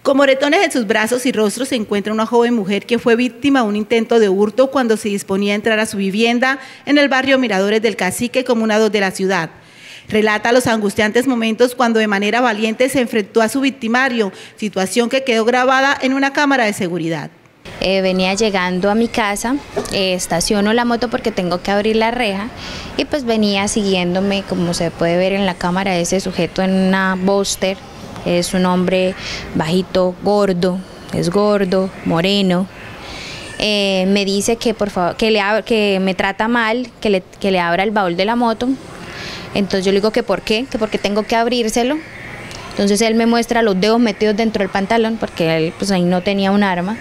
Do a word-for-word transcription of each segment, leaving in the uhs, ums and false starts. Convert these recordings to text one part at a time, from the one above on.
Con moretones en sus brazos y rostros se encuentra una joven mujer que fue víctima de un intento de hurto cuando se disponía a entrar a su vivienda en el barrio Miradores del Cacique, comuna dos de la ciudad. Relata los angustiantes momentos cuando de manera valiente se enfrentó a su victimario, situación que quedó grabada en una cámara de seguridad. Eh, venía llegando a mi casa, eh, estaciono la moto porque tengo que abrir la reja y pues venía siguiéndome, como se puede ver en la cámara, ese sujeto en una Boxster. Es un hombre bajito, gordo, es gordo, moreno. Eh, me dice que por favor, que, le, que me trata mal, que le, que le abra el baúl de la moto. Entonces yo le digo que por qué, que porque tengo que abrírselo. Entonces él me muestra los dedos metidos dentro del pantalón porque él pues ahí no tenía un arma.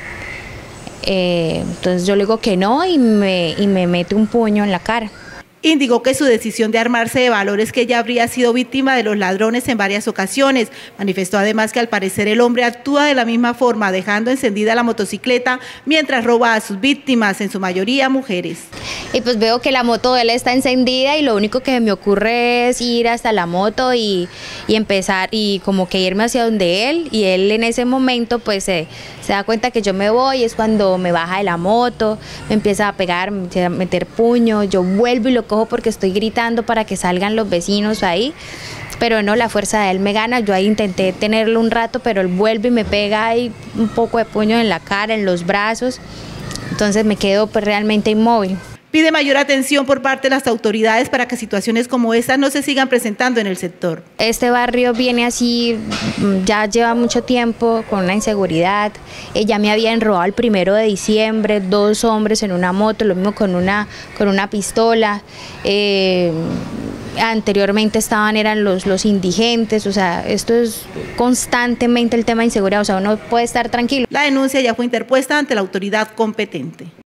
Eh, entonces yo le digo que no y me, y me mete un puño en la cara. Indicó que su decisión de armarse de valor es que ella habría sido víctima de los ladrones en varias ocasiones. Manifestó además que al parecer el hombre actúa de la misma forma, dejando encendida la motocicleta mientras roba a sus víctimas, en su mayoría mujeres. Y pues veo que la moto de él está encendida y lo único que me ocurre es ir hasta la moto y, y empezar y como que irme hacia donde él, y él en ese momento pues se, se da cuenta que yo me voy, es cuando me baja de la moto, me empieza a pegar, me empieza a meter puño, yo vuelvo y lo cojo porque estoy gritando para que salgan los vecinos ahí, pero no, la fuerza de él me gana. Yo ahí intenté tenerlo un rato, pero él vuelve y me pega ahí un poco de puño en la cara, en los brazos, entonces me quedo pues realmente inmóvil. Pide mayor atención por parte de las autoridades para que situaciones como esta no se sigan presentando en el sector. Este barrio viene así, ya lleva mucho tiempo con una inseguridad. Ella me había enrolado el primero de diciembre, dos hombres en una moto, lo mismo con una, con una pistola. Eh, anteriormente estaban, eran los, los indigentes, o sea, esto es constantemente el tema de inseguridad, o sea, uno puede estar tranquilo. La denuncia ya fue interpuesta ante la autoridad competente.